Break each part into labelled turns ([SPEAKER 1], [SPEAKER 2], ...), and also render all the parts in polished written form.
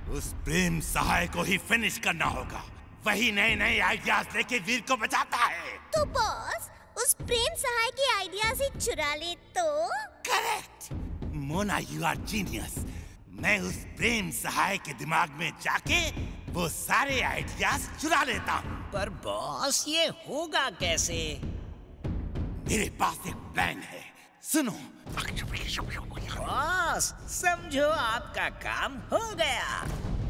[SPEAKER 1] उस प्रेम सहाय को ही फिनिश करना होगा। वही नए नए आइडियाज लेके वीर को बचाता है।
[SPEAKER 2] तो बॉस, उस प्रेम सहाय के आइडियाज ही चुरा ले तो?
[SPEAKER 1] Correct Mona, you are genius. मैं उस प्रेम सहाय के दिमाग में जाके वो सारे आइडियाज चुरा लेता हूँ।
[SPEAKER 3] पर बॉस, ये होगा कैसे?
[SPEAKER 1] मेरे पास एक प्लान है, सुनो।
[SPEAKER 3] बॉस, समझो आपका काम हो गया।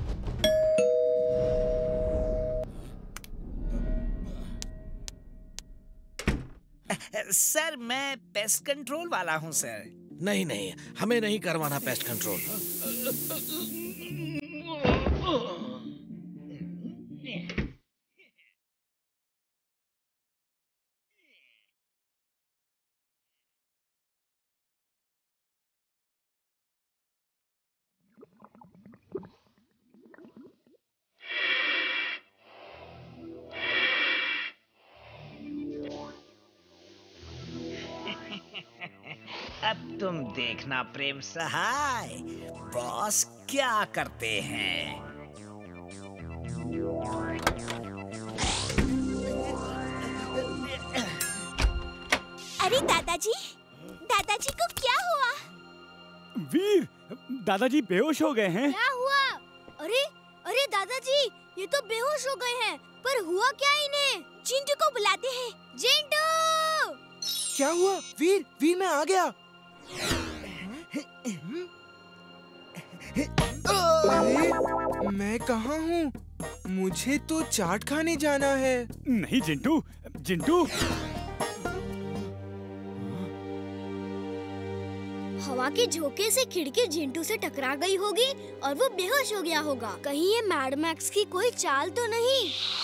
[SPEAKER 3] सर, मैं पेस्ट कंट्रोल वाला हूँ सर।
[SPEAKER 4] नहीं नहीं, हमें नहीं करवाना पेस्ट कंट्रोल।
[SPEAKER 3] अब तुम देखना प्रेम सहाय, बॉस क्या करते हैं।
[SPEAKER 2] अरे दादाजी, दादाजी को क्या हुआ?
[SPEAKER 5] वीर, दादाजी बेहोश हो गए हैं।
[SPEAKER 2] क्या हुआ? अरे अरे दादाजी, ये तो बेहोश हो गए हैं। पर हुआ क्या इन्हें? चिंटू को बुलाते हैं। चिंटू!
[SPEAKER 6] क्या हुआ? वीर, वीर मैं आ गया। अरे मैं कहाँ हूँ? मुझे तो चाट खाने जाना है।
[SPEAKER 5] नहीं चिंटू, चिंटू।
[SPEAKER 2] हवा के झोंके से खिड़की जिंटू से टकरा गई होगी और वो बेहोश हो गया होगा। कहीं ये मैड मैक्स की कोई चाल तो नहीं?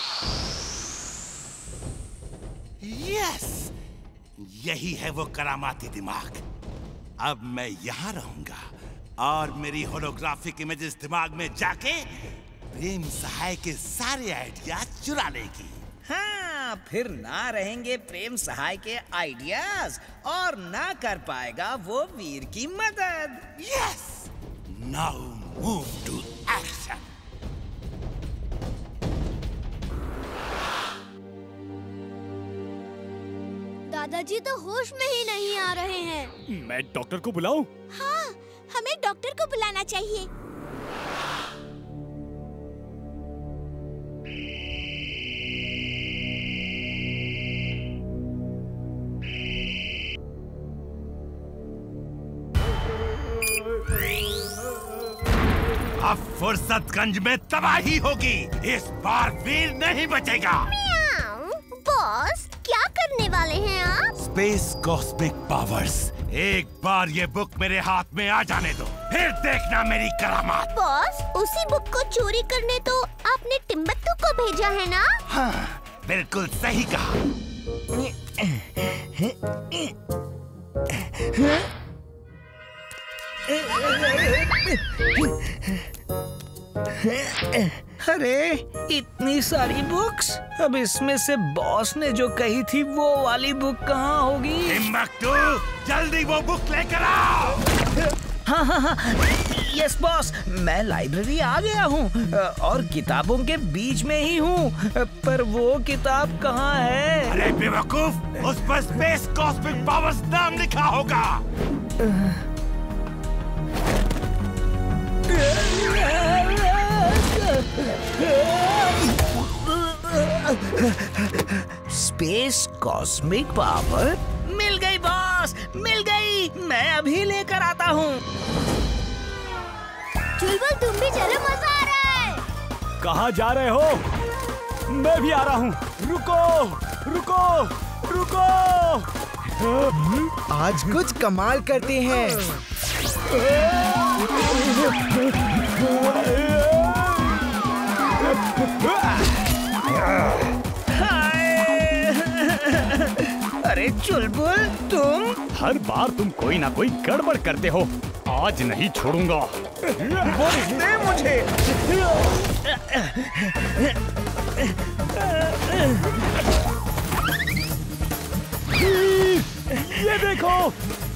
[SPEAKER 1] यस, यही है वो करामाती दिमाग। अब मैं यहाँ रहूंगा और मेरी होलोग्राफिक इमेजेस दिमाग में जाके प्रेम सहाय के सारे आइडियाज चुरा लेगी।
[SPEAKER 3] हाँ, फिर ना रहेंगे प्रेम सहाय के आइडियाज और ना कर पाएगा वो वीर की मदद।
[SPEAKER 1] Yes, now move to action.
[SPEAKER 2] दादाजी तो होश में ही नहीं आ रहे हैं।
[SPEAKER 5] मैं डॉक्टर को बुलाऊं?
[SPEAKER 2] हाँ, हमें डॉक्टर को बुलाना चाहिए।
[SPEAKER 1] अब फुर्सतगंज में तबाही होगी। इस बार वीर नहीं बचेगा।
[SPEAKER 2] बॉस, क्या करने वाले हैं आप?
[SPEAKER 1] Space cosmic powers. एक बार ये बुक मेरे हाथ में आ जाने दो, फिर देखना मेरी करामात।
[SPEAKER 2] बॉस, उसी बुक को चोरी करने तो आपने टिम्बक्टू को भेजा है ना?
[SPEAKER 1] हाँ, बिल्कुल सही कहा।
[SPEAKER 3] अरे, इतनी सारी बुक्स। अब इसमें से बॉस ने जो कही थी वो वाली बुक कहाँ होगी?
[SPEAKER 1] टिम्बक्टू, जल्दी वो बुक लेकर आओ।
[SPEAKER 3] हाँ हाँ हाँ, यस बॉस, मैं लाइब्रेरी आ गया हूँ और किताबों के बीच में ही हूँ। पर वो किताब कहाँ है?
[SPEAKER 1] अरे बेवकूफ, उस पर स्पेस कॉस्मिक पावर्स नाम लिखा होगा।
[SPEAKER 3] स्पेस कॉस्मिक पावर मिल गई बॉस, मिल गई। मैं अभी लेकर आता हूँ।
[SPEAKER 2] चुलबुल, तुम भी चलो, मजा आ रहा है।
[SPEAKER 5] कहाँ जा रहे हो? मैं भी आ रहा हूँ। रुको रुको रुको।
[SPEAKER 6] आज कुछ कमाल करते हैं।
[SPEAKER 3] अरे चुलबुल, तुम
[SPEAKER 5] हर बार तुम कोई ना कोई गड़बड़ करते हो। आज नहीं छोड़ूंगा।
[SPEAKER 6] वो दे मुझे।
[SPEAKER 5] ये देखो।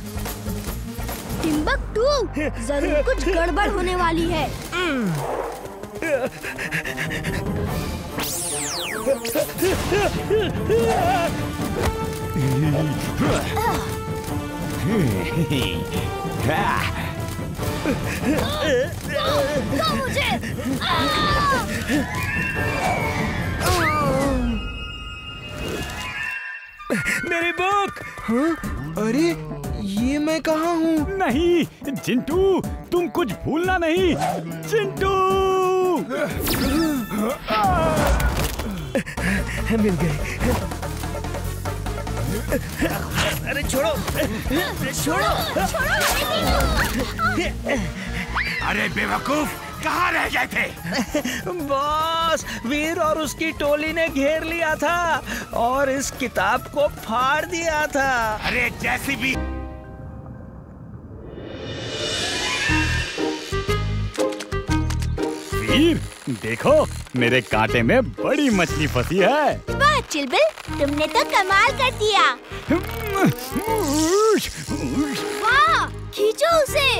[SPEAKER 2] टिम्बक्टू, जरूर कुछ गड़बड़ होने वाली है। दो मुझे।
[SPEAKER 5] मेरी बुक।
[SPEAKER 6] हाँ? अरे ये मैं कहाँ हूँ?
[SPEAKER 5] नहीं चिंटू, तुम कुछ भूलना नहीं। चिंटू
[SPEAKER 3] मिल गए। अरे छोड़ो, छोड़ो।
[SPEAKER 1] अरे बेवकूफ, कहाँ रह गए थे?
[SPEAKER 3] बॉस, वीर और उसकी टोली ने घेर लिया था और इस किताब को फाड़ दिया था।
[SPEAKER 1] अरे जैसी भी।
[SPEAKER 5] वीर, देखो मेरे कांटे में बड़ी मछली फंसी है।
[SPEAKER 2] वाह चिलबिल, तुमने तो कमाल कर दिया। वाह, खींचो उसे।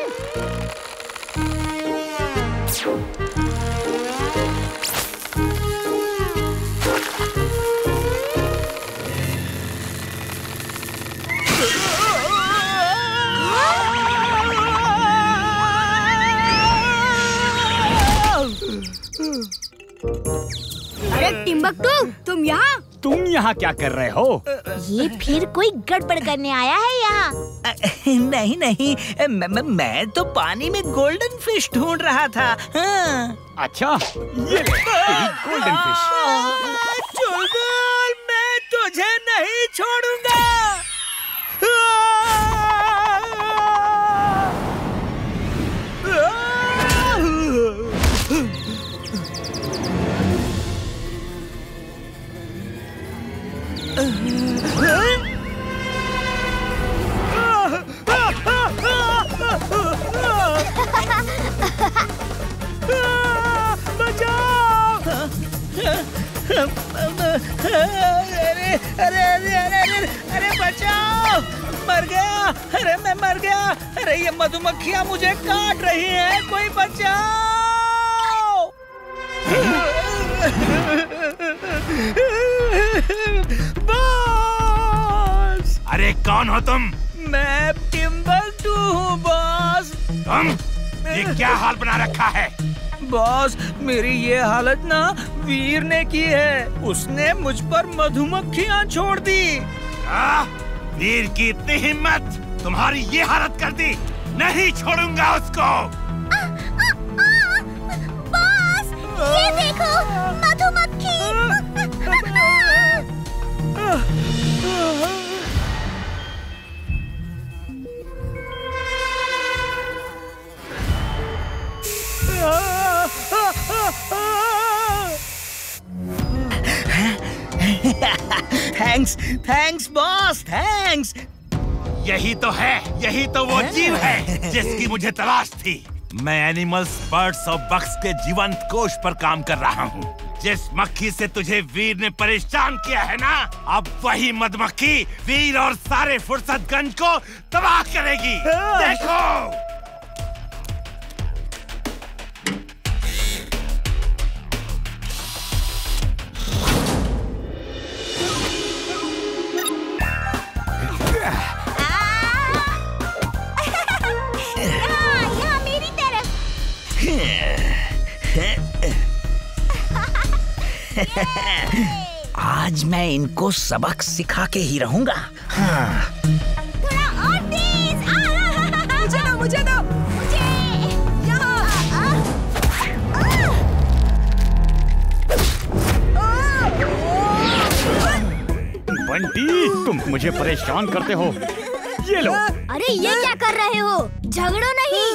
[SPEAKER 2] अरे टिम्बकटू, तुम यहाँ?
[SPEAKER 5] तुम यहाँ क्या कर रहे हो?
[SPEAKER 2] ये फिर कोई गड़बड़ करने आया है यहाँ।
[SPEAKER 3] नहीं नहीं, मैं तो पानी में गोल्डन फिश ढूंढ रहा था। हाँ।
[SPEAKER 5] अच्छा, ये गोल्डन फिश।
[SPEAKER 3] चुलबुल, मैं तुझे नहीं छोड़ूंगा। अरे बचाओ, मर गया। अरे मैं मर गया। अरे ये मधुमक्खियां मुझे काट रही हैं, कोई बचाओ। बॉस।
[SPEAKER 1] अरे कौन हो तुम?
[SPEAKER 3] मैं टिम्बकटू हूँ बॉस।
[SPEAKER 1] तुम? ये क्या हाल बना रखा है?
[SPEAKER 3] बॉस, मेरी ये हालत ना वीर ने की है। उसने मुझ पर मधुमक्खियाँ छोड़ दी।
[SPEAKER 1] वीर की इतनी हिम्मत, तुम्हारी ये हालत कर दी। नहीं छोड़ूंगा उसको।
[SPEAKER 2] बॉस, ये देखो मधुमक्खी।
[SPEAKER 3] Thanks boss, thanks.
[SPEAKER 1] यही तो है, यही तो वो जीव है जिसकी मुझे तलाश थी। मैं एनिमल्स, बर्ड्स और बग्स के जीवंत कोश पर काम कर रहा हूँ। जिस मक्खी से तुझे वीर ने परेशान किया है ना, अब वही मधुमक्खी वीर और सारे फुर्सतगंज को तबाह करेगी। देखो।
[SPEAKER 2] यहाँ मेरी तरफ।
[SPEAKER 3] आज मैं इनको सबक सिखा के ही रहूंगा। हाँ।
[SPEAKER 2] थोड़ा और तेज। मुझे दो, मुझे दो। मुझे
[SPEAKER 5] बंटी, तुम मुझे परेशान करते हो। ये लो।
[SPEAKER 2] अरे ये क्या कर रहे हो? झगड़ो नहीं।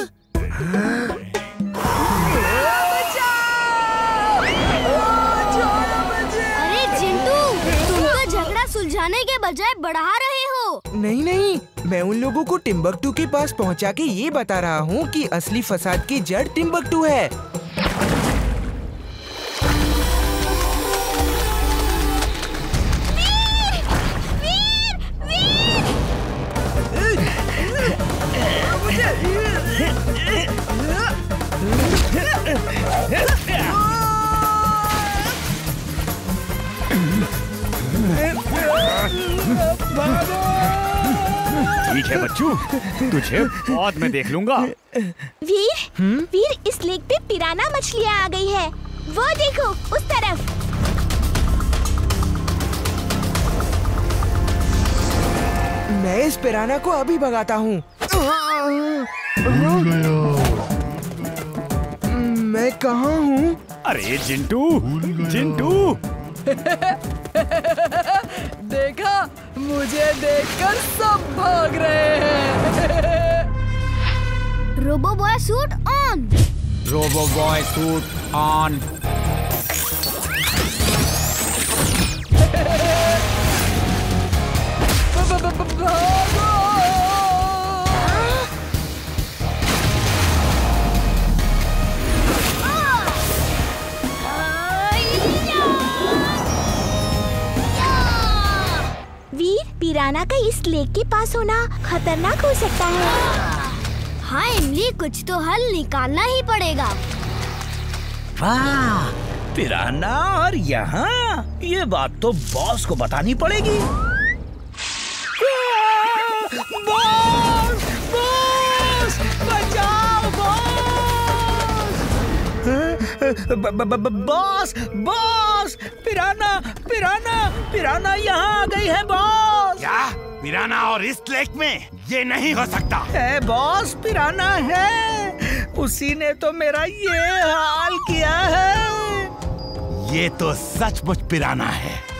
[SPEAKER 2] अरे चिंटू, तुम तो झगड़ा सुलझाने के बजाय बढ़ा रहे हो।
[SPEAKER 6] नहीं नहीं, मैं उन लोगों को टिम्बकटू के पास पहुंचा के ये बता रहा हूँ कि असली फसाद की जड़ टिम्बकटू है।
[SPEAKER 2] वीर, वीर, वीर।
[SPEAKER 5] ठीक है बच्चू, तुझे बाद में देख लूंगा।
[SPEAKER 2] वीर, इस लेक पे पिराना मछलियाँ आ गई है। वो देखो उस तरफ।
[SPEAKER 6] मैं इस पिराना को अभी भगाता हूँ। मैं कहाँ हूँ?
[SPEAKER 5] अरे जिंटू, जिंटू।
[SPEAKER 7] देखा, मुझे देखकर सब भाग रहे हैं।
[SPEAKER 2] Robo boy suit on.
[SPEAKER 5] Robo boy suit on.
[SPEAKER 2] Veer, piranha का इस लेक के पास होना खतरनाक हो सकता है। हाँ इमली, कुछ तो हल निकालना ही पड़ेगा।
[SPEAKER 3] वाह, पिराना और यहाँ, ये बात तो बॉस को बतानी पड़ेगी। बॉस, बॉस, बचाओ boss, boss, piranha, piranha, piranha यहाँ आ गई है बॉस।
[SPEAKER 1] क्या? पिराना और इस लेक में? ये नहीं हो सकता।
[SPEAKER 3] है बॉस, पिराना है। उसी ने तो मेरा ये हाल किया है।
[SPEAKER 1] ये तो सचमुच पिराना है।